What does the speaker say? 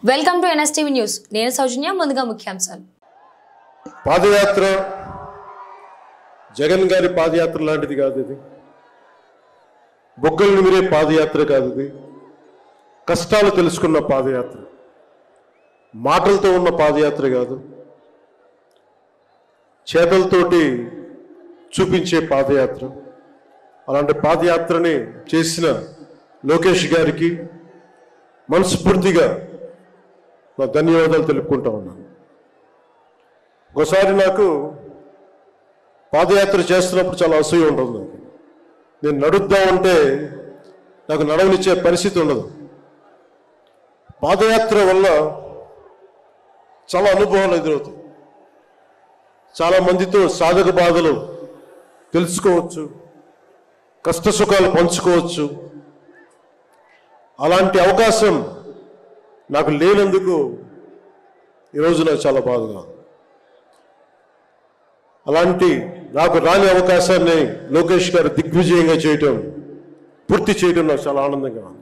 Welcome to NSTV news. నేను సౌజన్య. ముందుగా ముఖ్యాంశాలు. పాదయాత్ర జగన్ గారి పాదయాత్ర లాంటిది కాదు. ఇది బొగ్గలు నిమిరే పాదయాత్ర కాదు. ఇది కష్టాలు తెలుసుకున్న పాదయాత్ర, మాటలతో ఉన్న పాదయాత్ర కాదు, చేతలతోటి చూపించే పాదయాత్ర. అలాంటి పాదయాత్రని చేసిన లోకేష్ గారికి మనస్ఫూర్తిగా నా ధన్యవాదాలు తెలుపుకుంటా ఉన్నాను. ఒకసారి నాకు పాదయాత్ర చేస్తున్నప్పుడు చాలా అసూయ ఉంటుంది. నేను నడుద్దామంటే నాకు నడవనిచ్చే పరిస్థితి ఉండదు. పాదయాత్ర వల్ల చాలా అనుభవాలు ఎదురవుతాయి. చాలా మందితో సాధక బాధలు తెలుసుకోవచ్చు, కష్ట సుఖాలు పంచుకోవచ్చు. అలాంటి అవకాశం నాకు లేనందుకు ఈరోజు నాకు చాలా బాధగా. అలాంటి నాకు రాని అవకాశాన్ని లోకేష్ గారు దిగ్విజయంగా చేయటం, పూర్తి చేయడం నాకు చాలా ఆనందంగా ఉంది.